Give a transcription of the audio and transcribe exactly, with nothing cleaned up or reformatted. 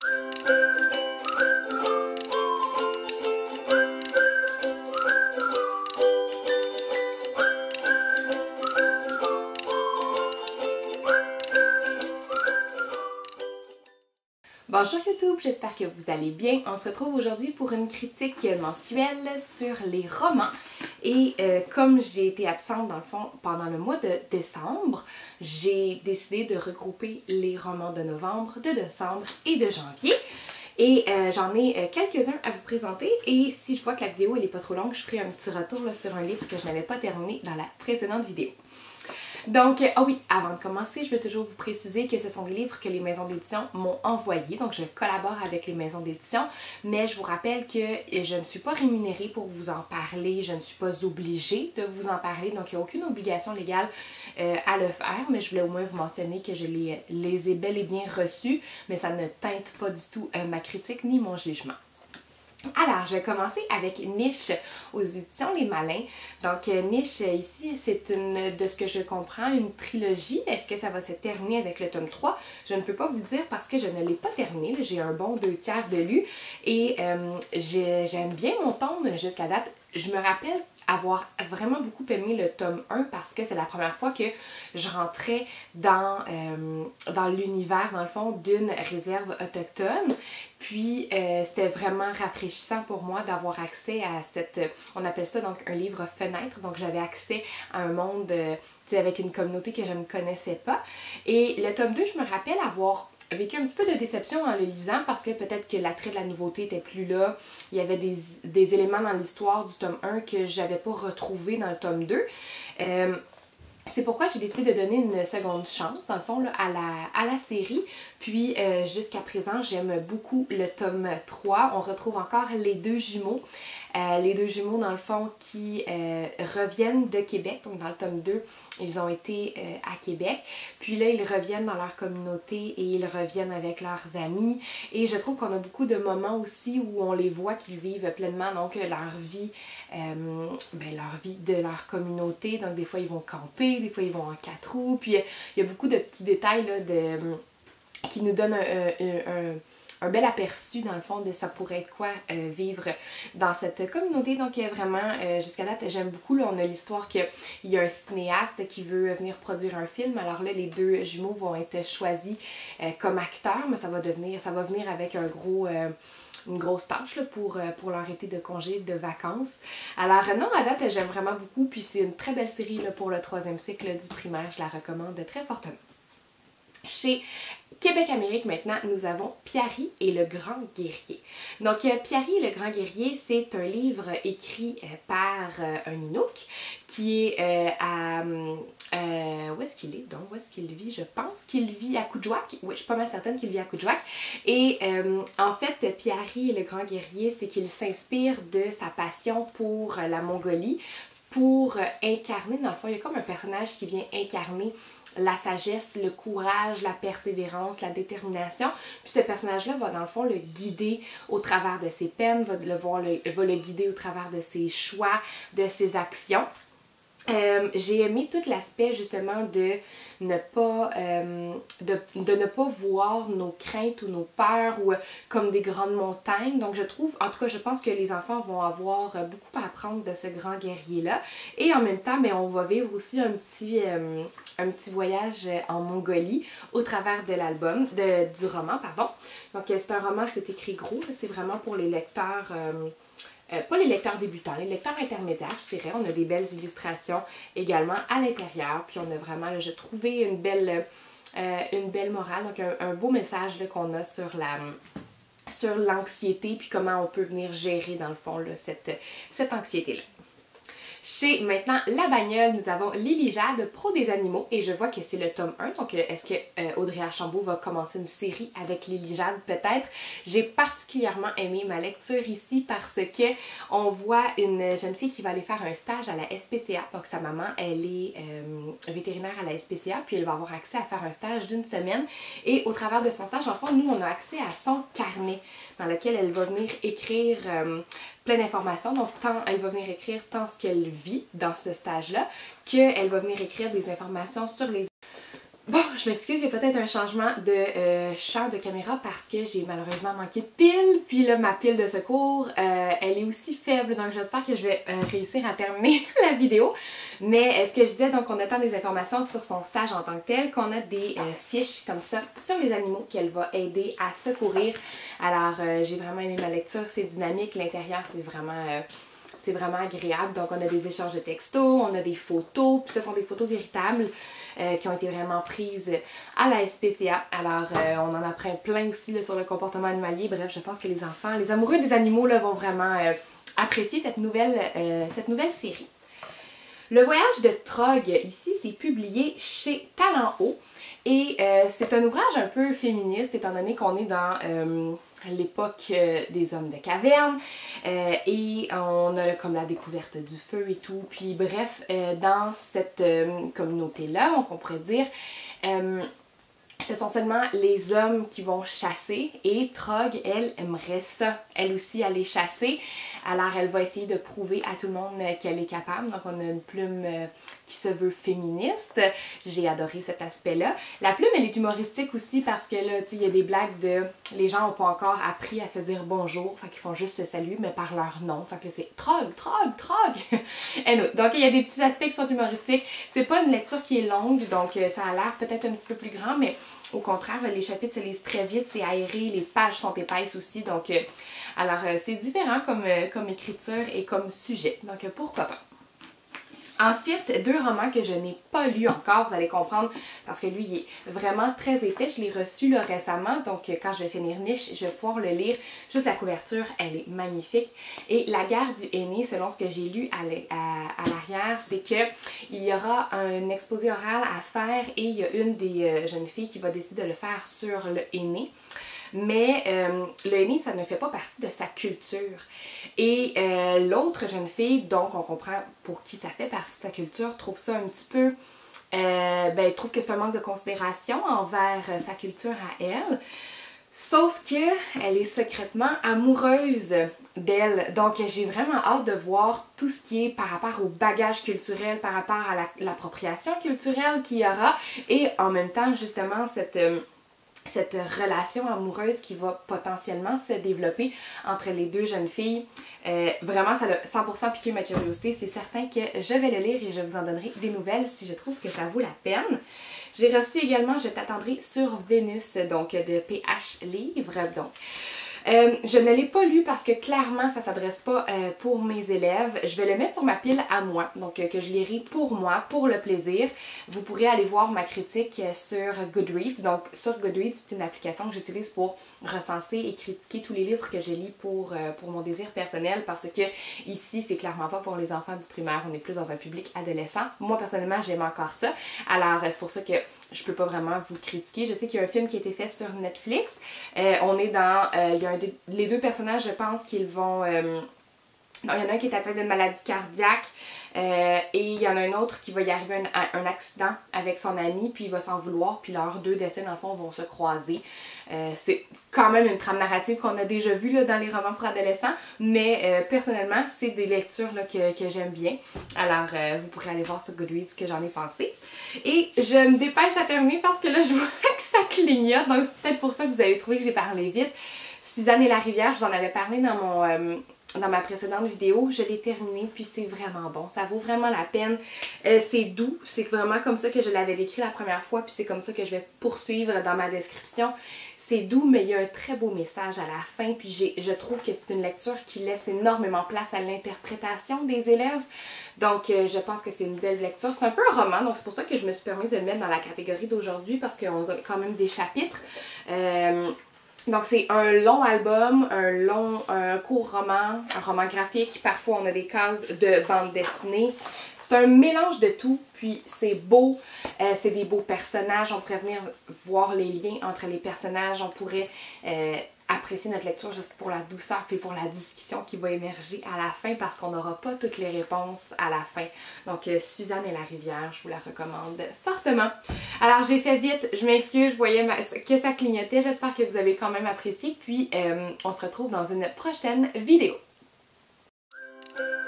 Bonjour YouTube, j'espère que vous allez bien. On se retrouve aujourd'hui pour une critique mensuelle sur les romans. Et euh, comme j'ai été absente dans le fond pendant le mois de décembre, j'ai décidé de regrouper les romans de novembre, de décembre et de janvier. Et euh, j'en ai euh, quelques-uns à vous présenter et si je vois que la vidéo elle est pas trop longue, je ferai un petit retour là, sur un livre que je n'avais pas terminé dans la précédente vidéo. Donc, ah euh, oh oui, avant de commencer, je veux toujours vous préciser que ce sont des livres que les maisons d'édition m'ont envoyés. Donc, je collabore avec les maisons d'édition, mais je vous rappelle que je ne suis pas rémunérée pour vous en parler. Je ne suis pas obligée de vous en parler. Donc, il n'y a aucune obligation légale euh, à le faire, mais je voulais au moins vous mentionner que je les, les ai bel et bien reçus, mais ça ne teinte pas du tout euh, ma critique ni mon jugement. Alors, je vais commencer avec Niche aux éditions Les Malins. Donc, Niche, ici, c'est une, de ce que je comprends, une trilogie. Est-ce que ça va se terminer avec le tome trois? Je ne peux pas vous le dire parce que je ne l'ai pas terminé. J'ai un bon deux tiers de lu et euh, j'aime bien mon tome jusqu'à date. Je me rappelle avoir vraiment beaucoup aimé le tome un parce que c'est la première fois que je rentrais dans, euh, dans l'univers, dans le fond, d'une réserve autochtone. Puis, euh, c'était vraiment rafraîchissant pour moi d'avoir accès à cette, on appelle ça donc un livre fenêtre, donc j'avais accès à un monde, euh, tu sais, avec une communauté que je ne connaissais pas. Et le tome deux, je me rappelle avoir vécu un petit peu de déception en le lisant parce que peut-être que l'attrait de la nouveauté était plus là. Il y avait des, des éléments dans l'histoire du tome un que j'avais pas retrouvé dans le tome deux. Euh, C'est pourquoi j'ai décidé de donner une seconde chance, dans le fond, là, à, la, à la série. Puis, euh, jusqu'à présent, j'aime beaucoup le tome trois. On retrouve encore les deux jumeaux. Euh, les deux jumeaux, dans le fond, qui euh, reviennent de Québec. Donc, dans le tome deux, ils ont été euh, à Québec. Puis là, ils reviennent dans leur communauté et ils reviennent avec leurs amis. Et je trouve qu'on a beaucoup de moments aussi où on les voit qu'ils vivent pleinement, donc, leur vie, euh, ben, leur vie de leur communauté. Donc, des fois, ils vont camper, des fois, ils vont en quatre roues. Puis, il y a beaucoup de petits détails là, de, qui nous donnent un... un, un un bel aperçu dans le fond de ça pourrait être quoi euh, vivre dans cette communauté. Donc euh, vraiment, euh, jusqu'à date, j'aime beaucoup. Là, on a l'histoire qu'il y a un cinéaste qui veut venir produire un film. Alors là, les deux jumeaux vont être choisis euh, comme acteurs, mais ça va devenir, ça va venir avec un gros... Euh, une grosse tâche là, pour, pour leur été de congé, de vacances. Alors non, à date, j'aime vraiment beaucoup. Puis c'est une très belle série là, pour le troisième cycle du primaire. Je la recommande très fortement. Chez Québec Amérique maintenant, nous avons Piari et le Grand Guerrier. Donc euh, Piari et le Grand Guerrier, c'est un livre écrit euh, par euh, un Inuk qui est euh, à... Euh, où est-ce qu'il est donc? Où est-ce qu'il vit? Je pense qu'il vit à Coudjouac. Oui, je suis pas mal certaine qu'il vit à Coudjouac. Et euh, en fait, Piari et le Grand Guerrier, c'est qu'il s'inspire de sa passion pour la Mongolie, pour incarner, dans le fond, il y a comme un personnage qui vient incarner la sagesse, le courage, la persévérance, la détermination. Puis ce personnage-là va dans le fond le guider au travers de ses peines, va le, voir le, va le guider au travers de ses choix, de ses actions. Euh, j'ai aimé tout l'aspect justement de ne pas euh, de, de ne pas voir nos craintes ou nos peurs ou, euh, comme des grandes montagnes. Donc je trouve, en tout cas je pense que les enfants vont avoir euh, beaucoup à apprendre de ce grand guerrier-là. Et en même temps, mais on va vivre aussi un petit, euh, un petit voyage en Mongolie au travers de l'album, de, du roman, pardon. Donc c'est un roman, c'est écrit gros, c'est vraiment pour les lecteurs... Euh, Euh, pas les lecteurs débutants, les lecteurs intermédiaires, je dirais. On a des belles illustrations également à l'intérieur. Puis on a vraiment, j'ai trouvé une belle, euh, une belle morale, donc un, un beau message qu'on a sur la sur l'anxiété puis comment on peut venir gérer dans le fond là, cette, cette anxiété-là. Chez maintenant La Bagnole, nous avons Lily Jade, Pro des animaux, et je vois que c'est le tome un, donc est-ce que euh, Audrey Archambault va commencer une série avec Lily Jade? Peut-être. J'ai particulièrement aimé ma lecture ici parce que on voit une jeune fille qui va aller faire un stage à la S P C A, donc sa maman, elle est euh, vétérinaire à la S P C A, puis elle va avoir accès à faire un stage d'une semaine, et au travers de son stage, en fait, nous, on a accès à son carnet, dans lequel elle va venir écrire euh, plein d'informations. Donc, tant, elle va venir écrire tant ce qu'elle vit dans ce stage-là, qu'elle va venir écrire des informations sur les... Bon, je m'excuse, il y a peut-être un changement de euh, champ de caméra parce que j'ai malheureusement manqué de pile. Puis là, ma pile de secours, euh, elle est aussi faible, donc j'espère que je vais euh, réussir à terminer la vidéo. Mais euh, ce que je disais, donc on attend des informations sur son stage en tant que tel, qu'on a des euh, fiches comme ça sur les animaux qu'elle va aider à secourir. Alors, euh, j'ai vraiment aimé ma lecture, c'est dynamique, l'intérieur c'est vraiment... Euh, C'est vraiment agréable. Donc, on a des échanges de textos, on a des photos, puis ce sont des photos véritables euh, qui ont été vraiment prises à la S P C A. Alors, euh, on en apprend plein aussi là, sur le comportement animalier. Bref, je pense que les enfants, les amoureux des animaux là, vont vraiment euh, apprécier cette nouvelle, euh, cette nouvelle série. Le voyage de Trog, ici, c'est publié chez Talent Haut. Et euh, c'est un ouvrage un peu féministe, étant donné qu'on est dans... Euh, l'époque euh, des hommes de caverne euh, et on a comme la découverte du feu et tout. Puis bref, euh, dans cette euh, communauté-là, on pourrait dire, euh, ce sont seulement les hommes qui vont chasser et Trog, elle, aimerait ça, elle aussi, aller chasser. Alors elle va essayer de prouver à tout le monde qu'elle est capable. Donc on a une plume qui se veut féministe. J'ai adoré cet aspect-là. La plume, elle est humoristique aussi parce que là, tu sais, il y a des blagues de... Les gens n'ont pas encore appris à se dire bonjour, fait qu'ils font juste se saluer, mais par leur nom. Fait que là, c'est Trog, Trog, Trog. Donc il y a des petits aspects qui sont humoristiques. C'est pas une lecture qui est longue, donc ça a l'air peut-être un petit peu plus grand, mais au contraire, les chapitres se lisent très vite, c'est aéré, les pages sont épaisses aussi, donc euh, alors euh, c'est différent comme, euh, comme écriture et comme sujet, donc euh, pourquoi pas. Ensuite, deux romans que je n'ai pas lus encore, vous allez comprendre, parce que lui, il est vraiment très épais. Je l'ai reçu là, récemment, donc quand je vais finir Niche, je vais pouvoir le lire. Juste la couverture, elle est magnifique. Et La guerre du henné, selon ce que j'ai lu à l'arrière, c'est que il y aura un exposé oral à faire et il y a une des euh, jeunes filles qui va décider de le faire sur le henné. Mais euh, le henné, ça ne fait pas partie de sa culture. Et euh, l'autre jeune fille, donc on comprend pour qui ça fait partie de sa culture, trouve ça un petit peu... Euh, ben, trouve que c'est un manque de considération envers euh, sa culture à elle. Sauf que elle est secrètement amoureuse d'elle. Donc j'ai vraiment hâte de voir tout ce qui est par rapport au bagage culturel, par rapport à l'appropriation la, culturelle qu'il y aura. Et en même temps, justement, cette... Euh, cette relation amoureuse qui va potentiellement se développer entre les deux jeunes filles. Euh, vraiment, ça a cent pour cent piqué ma curiosité. C'est certain que je vais le lire et je vous en donnerai des nouvelles si je trouve que ça vaut la peine. J'ai reçu également Je t'attendrai sur Vénus, donc de P H Livre. Donc, Euh, je ne l'ai pas lu parce que clairement ça ne s'adresse pas euh, pour mes élèves. Je vais le mettre sur ma pile à moi, donc euh, que je lirai pour moi, pour le plaisir. Vous pourrez aller voir ma critique sur Goodreads. Donc sur Goodreads, c'est une application que j'utilise pour recenser et critiquer tous les livres que je lis pour, euh, pour mon désir personnel, parce que ici c'est clairement pas pour les enfants du primaire, on est plus dans un public adolescent. Moi personnellement j'aime encore ça, alors c'est pour ça que je peux pas vraiment vous critiquer. Je sais qu'il y a un film qui a été fait sur Netflix. Euh, on est dans... Euh, il y a un de, les deux personnages, je pense qu'ils vont... Euh, non, il y en a un qui est atteint d'une maladie cardiaque euh, et il y en a un autre qui va y arriver un, un accident avec son ami, puis il va s'en vouloir, puis leurs deux destins, dans le fond, vont se croiser. Euh, c'est quand même une trame narrative qu'on a déjà vue là, dans les romans pour adolescents, mais euh, personnellement, c'est des lectures là, que, que j'aime bien. Alors, euh, vous pourrez aller voir sur Goodreads ce que j'en ai pensé. Et je me dépêche à terminer parce que là, je vois que ça clignote, donc c'est peut-être pour ça que vous avez trouvé que j'ai parlé vite. Suzanne et la rivière, je vous en avais parlé dans mon... Euh, dans ma précédente vidéo, je l'ai terminé puis c'est vraiment bon, ça vaut vraiment la peine. Euh, c'est doux, c'est vraiment comme ça que je l'avais décrit la première fois puis c'est comme ça que je vais poursuivre dans ma description. C'est doux mais il y a un très beau message à la fin puis je trouve que c'est une lecture qui laisse énormément place à l'interprétation des élèves. Donc euh, je pense que c'est une belle lecture. C'est un peu un roman, donc c'est pour ça que je me suis permise de le mettre dans la catégorie d'aujourd'hui parce qu'on a quand même des chapitres. Euh, Donc c'est un long album, un long, un court roman, un roman graphique, parfois on a des cases de bande dessinée. C'est un mélange de tout, puis c'est beau, euh, c'est des beaux personnages, on pourrait venir voir les liens entre les personnages, on pourrait euh, apprécier notre lecture juste pour la douceur puis pour la discussion qui va émerger à la fin parce qu'on n'aura pas toutes les réponses à la fin. Donc euh, Suzanne et la rivière, je vous la recommande fortement. Alors j'ai fait vite, je m'excuse, je voyais ma... que ça clignotait, j'espère que vous avez quand même apprécié puis euh, on se retrouve dans une prochaine vidéo.